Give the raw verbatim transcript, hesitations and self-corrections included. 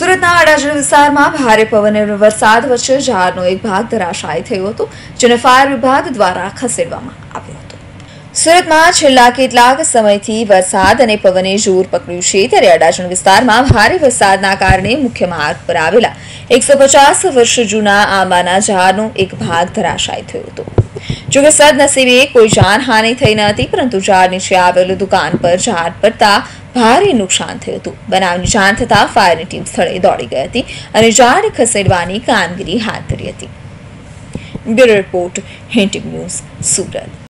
સુરતના અડાજણ વિસ્તારમાં ભારે પવન અને વરસાદ વચ્ચે ઝાડનો એક ભાગ ધરાશાયી થયો હતો, જેને ફાયર વિભાગ દ્વારા ખસેડવામાં આવ્યો હતો. સુરતમાં છેલ્લા કેટલાક સમયથી વરસાદ અને પવને જોર પકડ્યું છે, ત્યારે અડાજણ વિસ્તારમાં ભારે વરસાદના કારણે મુખ્ય માર્ગ પર આવેલા એકસો પચાસ વર્ષ જૂના આંબાના ઝાડનો એક ભાગ ધરાશાયી થયો હતો. જોકે સદનસીબે કોઈ જાનહાનિ થઈ ન હતી, પરંતુ ઝાડ નીચે આવેલી દુકાન પર ઝાડ પડતા ભારે નુકસાન થયું હતું. બનાવની જાણ થતાં ફાયરની ટીમ સ્થળે દોડી ગઈ હતી અને ઝાડ ખસેડવાની કામગીરી હાથ ધરી હતી. Bureau report, hint news, Surat.